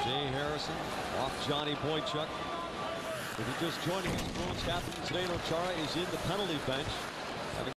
Jay Harrison off Johnny Boychuk. If you're just joining us, Bruins captain Zdeno Chara is in the penalty bench.